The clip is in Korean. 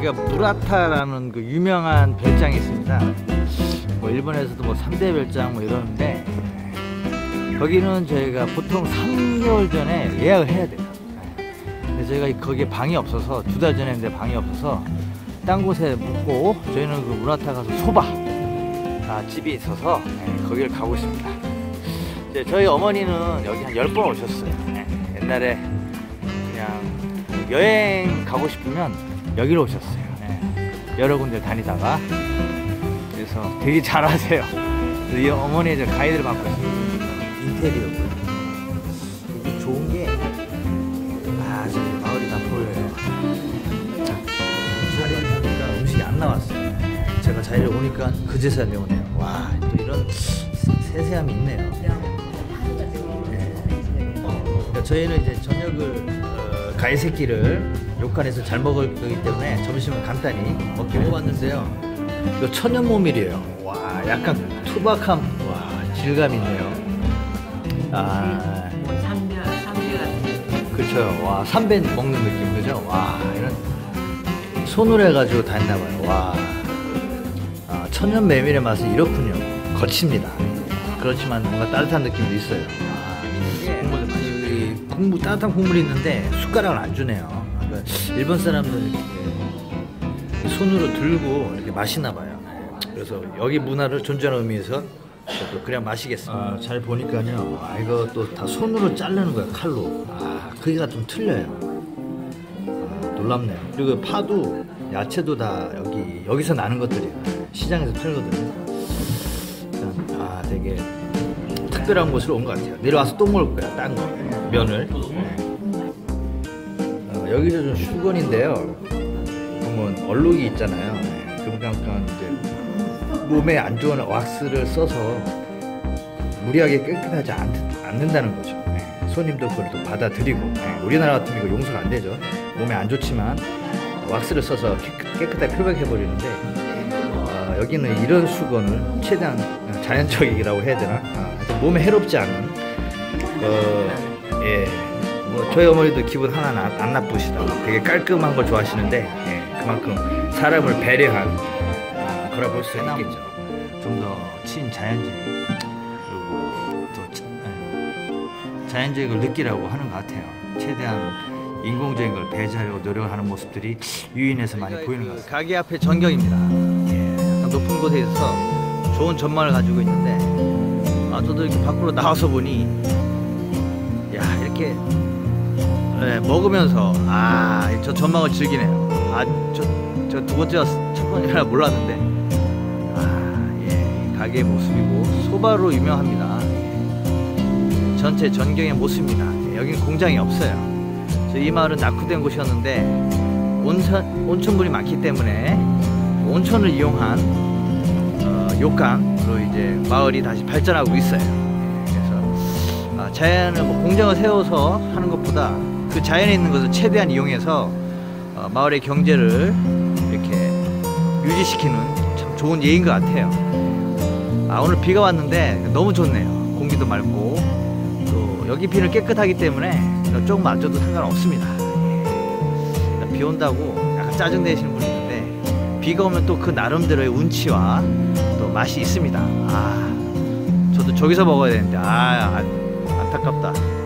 여기가 무라타라는 그 유명한 별장이 있습니다. 뭐 일본에서도 뭐 3대 별장 뭐 이러는데, 거기는 저희가 보통 3개월 전에 예약을 해야 돼요. 근데 저희가 거기에 방이 없어서 2달 전에 했는데 방이 없어서 딴 곳에 묵고, 저희는 그 무라타 가서 소바 집이 있어서 거기를 가고 있습니다. 이제 저희 어머니는 여기 한 10번 오셨어요. 옛날에 그냥 여행 가고 싶으면 여기로 오셨어요. 여러 군데 다니다가. 그래서 되게 잘하세요. 이 어머니 이제 가이드를 받고 있어요. 인테리어고요. 이게 좋은 게, 저기 마을이 다 보여요. 자리를 보니까 음식이 안 나왔어요. 제가 자리를 오니까 그제서야 내오네요. 와, 또 이런 세세함이 있네요. 그러니까 저희는 이제 저녁을 가이세끼를 료칸에서 잘 먹을 거기 때문에 점심은 간단히 먹기 먹어봤는데요. 이거 천연모밀이에요. 와, 약간 투박함, 와, 질감 있네요. 삼배 같은. 그렇죠. 와, 삼배 먹는 느낌, 그죠? 와, 이런 손으로 해가지고 다 했나봐요. 와, 천연 메밀의 맛은 이렇군요. 거칩니다. 그렇지만 뭔가 따뜻한 느낌도 있어요. 국물, 따뜻한 국물이 있는데 숟가락을 안 주네요. 그러니까 일본 사람들은 이렇게 손으로 들고 이렇게 마시나봐요. 그래서 여기 문화를 존중하는 의미에서 저도 그냥 마시겠습니다. 잘 보니까요, 이거 또 다 손으로 자르는 거야, 칼로. 크기가 좀 틀려요. 놀랍네요. 그리고 파도, 야채도 다 여기서 나는 것들이에요. 시장에서 팔거든요. 되게 특별한 곳으로 온 것 같아요. 내려와서 또 먹을 거야, 딴 거. 면을. 여기서 좀 수건인데요. 보면 얼룩이 있잖아요. 그만큼 이제 몸에 안 좋은 왁스를 써서 무리하게 깨끗하지 않는다는 거죠. 손님도 그걸 또 받아들이고. 우리나라 같으면 이거 용서가 안 되죠. 몸에 안 좋지만 왁스를 써서 깨끗하게 표백해 버리는데, 여기는 이런 수건을 최대한 자연적이라고 해야 되나? 몸에 해롭지 않은, 뭐 저희 어머니도 기분 하나 안 나쁘시다. 되게 깔끔한 걸 좋아하시는데, 그만큼 사람을 배려한 거라 볼 수 있겠죠. 좀 더 친자연주의, 그리고 또 자연적인 걸 느끼라고 하는 것 같아요. 최대한 인공적인 걸 배제하려고 노력하는 모습들이 유인해서 많이 보이는 것 같습니다. 가게 앞에 전경입니다. 약간 높은 곳에 있어서 좋은 전망을 가지고 있는데, 저도 이렇게 밖으로 나와서 보니, 이렇게 먹으면서 저 전망을 즐기네요. 저 두 번째와 첫 번째라 몰랐는데, 이 가게의 모습이고 소바로 유명합니다. 전체 전경의 모습입니다. 여기는 공장이 없어요. 이 마을은 낙후된 곳이었는데 온천물이 많기 때문에 온천을 이용한 요강으로 이제 마을이 다시 발전하고 있어요. 그래서 자연을 공장을 세워서 하는 것보다 그 자연에 있는 것을 최대한 이용해서 마을의 경제를 이렇게 유지시키는 참 좋은 예인 것 같아요. 오늘 비가 왔는데 너무 좋네요. 공기도 맑고, 또 여기 비는 깨끗하기 때문에 조금 맞아도 상관없습니다. 비 온다고 약간 짜증내시는 분이 있는데, 비가 오면 또 그 나름대로의 운치와 또 맛이 있습니다. 저도 저기서 먹어야 되는데 안타깝다.